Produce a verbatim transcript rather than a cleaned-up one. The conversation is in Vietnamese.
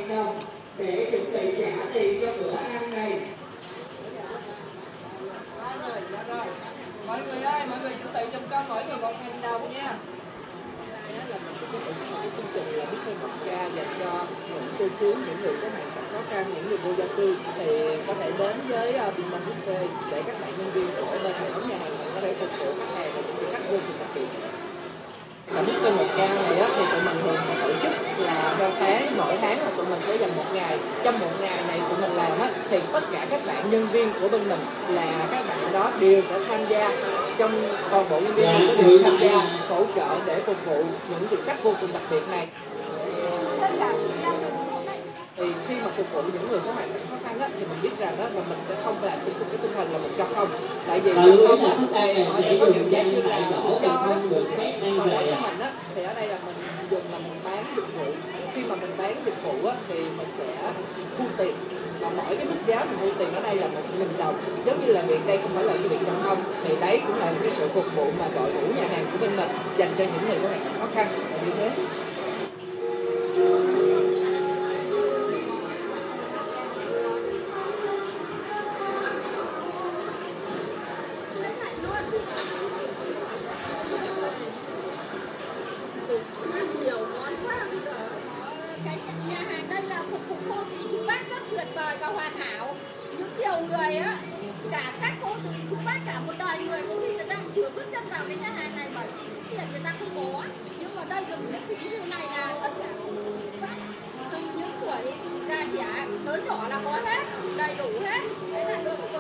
nghìn đồng để chuẩn bị trả tiền cho bữa ăn này. Rồi, dạ rồi. Mọi người ơi, mọi người chuẩn bị giùm con mỗi người một nghìn đồng nha. Đây là mình sẽ tổ chức một cái chương trình là biết thêm một ca dành cho những cô chú, những người có hoàn cảnh khó khăn, những người vô gia cư thì có thể đến với Vinmart Buffet để các bạn nhân viên của bên hệ thống nhà hàng mình có thể phục vụ khách hàng là những vị khách vô cùng đặc biệt. Là biết thêm một ca này á, thì tụi mình thường sẽ tổ chức là theo tháng, mỗi tháng là tụi mình sẽ dành một ngày. Trong một ngày này tụi mình làm á, thì tất cả các bạn nhân viên của bên mình là các bạn đó đều sẽ tham gia, trong toàn bộ nhân viên mình sẽ đều tham gia hỗ trợ để phục vụ những vị khách vô cùng đặc biệt này. Thì khi mà phục vụ những người có hoàn cảnh khó khăn á, thì mình biết rằng đó là mình sẽ không làm trên cái tinh thần là mình cho không, tại vì cho không á thì họ sẽ có cảm giác như là cho không được phép. Còn đối với mình á thì ở đây là mình dùng là mình bán dịch vụ. Khi mà mình bán dịch vụ á thì mình sẽ thu tiền, và mỗi cái mức giá mình thu tiền ở đây là một nghìn đồng. Giống như là việc đây không phải là cái việc cho không, thì đấy cũng là một cái sự phục vụ mà đội ngũ nhà hàng của bên mình dành cho những người có hoàn cảnh khó khăn là như thế. Và hoàn hảo, những nhiều người á, cả các cô chú bác cả một đời người có khi người ta cũng chưa bước chân vào cái nhà hàng này bởi vì tiền người ta không có, nhưng mà đây được miễn phí như này là tất cả từ những tuổi già trẻ lớn nhỏ là có hết, đầy đủ hết, thế là được